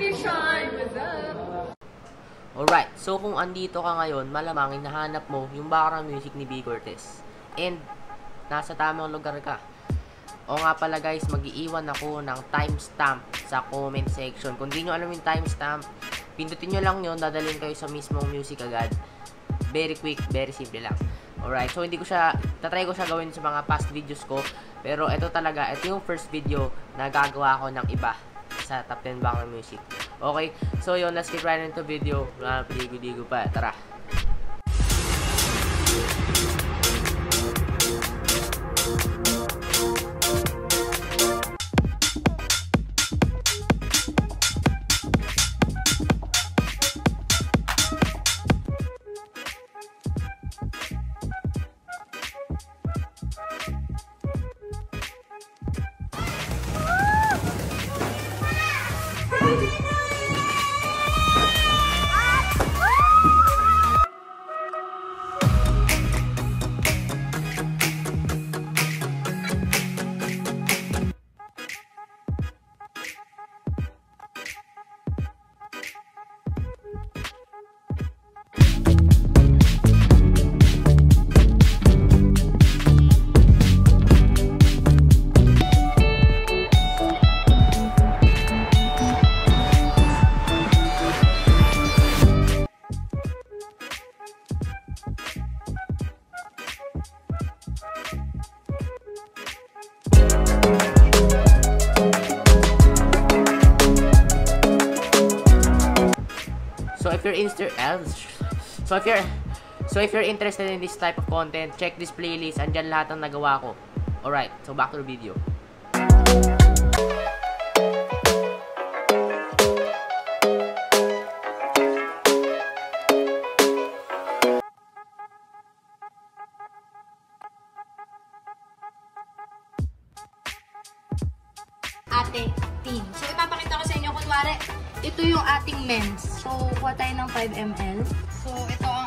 Sean, what's up? Alright, so kung andito ka ngayon, malamang hinahanap mo yung background music ni B. Cortez. And, nasa tamang lugar ka. O nga pala guys, mag-iiwan ako ng timestamp sa comment section. Kung di nyo alam yung timestamp, pindutin nyo lang yun, dadalhin kayo sa mismong music agad. Very quick, very simple lang. Alright, so hindi ko siya, tatry ko siya gawin sa mga past videos ko. Pero ito talaga, ito yung first video na gagawa ko ng iba sa top 10 background music. Okay, so yun, let's get right into video. Wala na paligo-ligo pa, tara. So if you're interested in this type of content, check this playlist. Andyan lahat ng nagawa ko. Alright, so back to the video. Ate, team. So ipapakita ko sa inyo, kunwari, ito yung ating mens. So, kuha tayo ng 5 ml. So, ito ang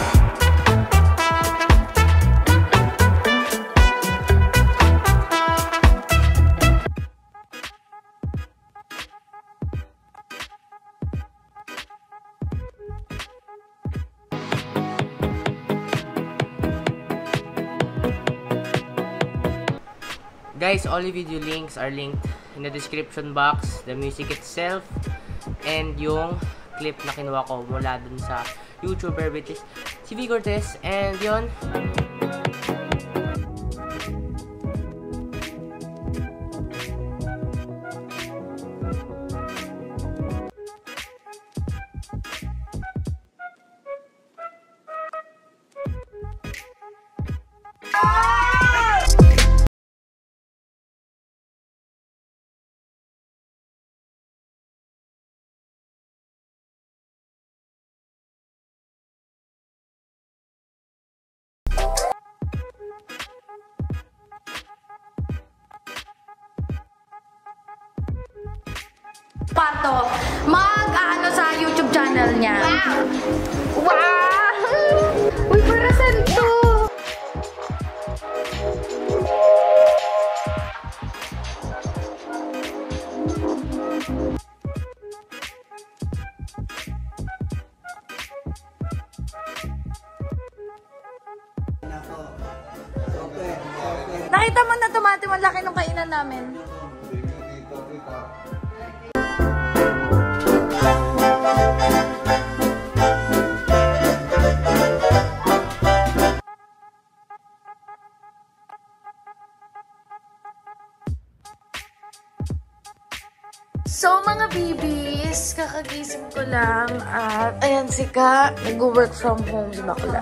Guys, all the video links are linked in the description box, the music itself, and yung clip na kinuha ko mula dun sa YouTuber which is si B. Cortez, and yun. Pato, mag-ano sa YouTube channel niya. Wow! Wow! Uy, para saan to? Nakita mo na tumati mo laki nung kainan namin. So mga bibis, kakagising ko lang at ayan si Ka, nag-work from home si Bakla.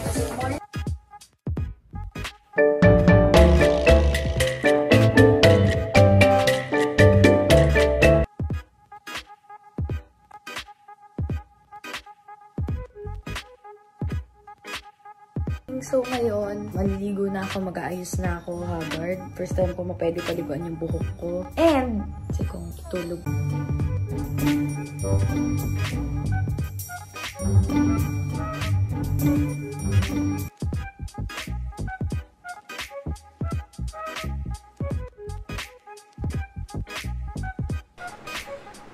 So ngayon, maliligo na ako, mag-aayos na ako, Hubbard. First time ko mapwede paliguan yung buhok ko. And, si Kong tutulog.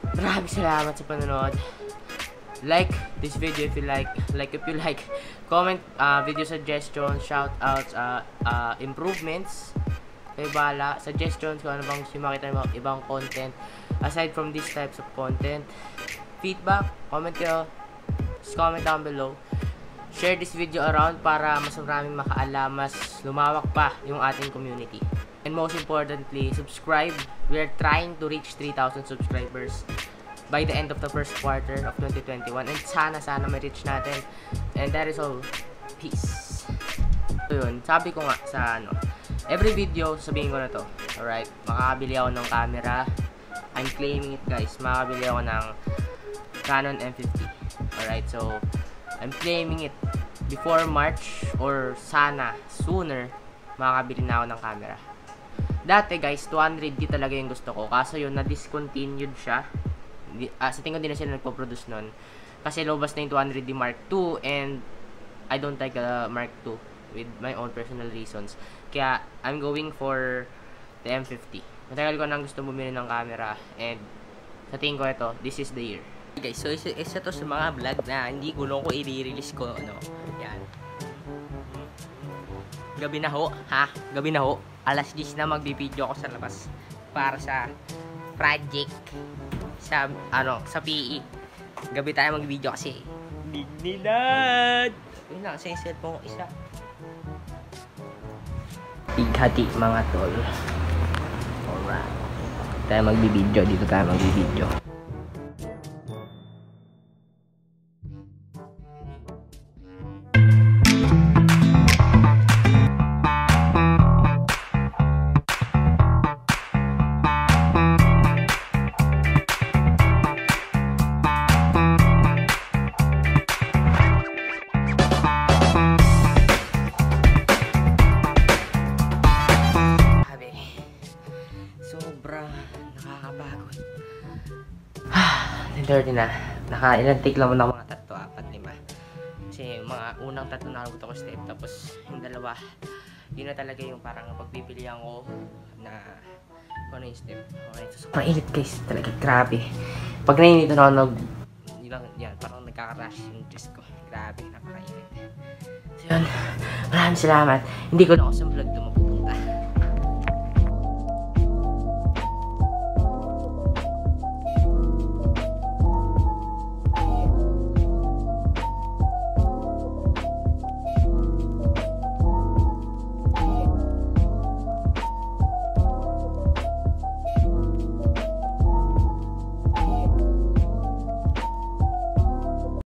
Maraming salamat sa panonood. Like this video if you like. Comment video suggestions, shoutouts, improvements. Kayo bahala. Suggestions kung ano bang gusto makita ng ibang content aside from these types of content. Feedback, comment kayo. Just comment down below. Share this video around para mas maraming makaalam, mas lumawak pa yung ating community. And most importantly, subscribe. We are trying to reach 3,000 subscribers by the end of the first quarter of 2021. And sana ma-reach natin. And that is all. Peace. So yun, sabi ko nga sa every video, sabihin ko na to. Alright, makakabili ako ng camera. I'm claiming it guys. Makakabili ako ng Canon M50. Alright, so I'm claiming it before March or sana sooner makakabili na ako ng camera. Dati guys, 200D talaga yung gusto ko. Kaso yun, na-discontinued siya. Sa tingin ko din na sila nagpo-produce nun. Kasi lobas na yung 200D Mark II and I don't like the Mark II with my own personal reasons. Kaya I'm going for the M50. Matagal ko nang gusto bumili ng camera and sa tingin ko ito, this is the year. Guys, so isa to sa mga vlog na hindi ko i-release ko, yan. Gabi na ho, ha? Gabi na ho. Alas 10 na magbibideo ako sa labas para sa project sa PE. Gabi tayo mag-video kasi Dignidad. Yun lang, sa cellphone ko isa. Ighati mga tol. Alright. Tayo magbibideo, dito tayo magbibideo. Nakakapagod. 10:30 na. Ilang take lang muna ako, mga 3, 4, 5. Kasi mga unang 3 nakabot ako step. Tapos yung dalawa, yun na talaga yung parang pagpipilian ko na kung ano yung step. Okay. So, sobrang init guys. Talaga grabe. Pag nainit na ako, yan, parang nagkakarash yung chest ko. Grabe, napakainit. So yun, maraming salamat. Hindi ko na ako sa vlog lumapo.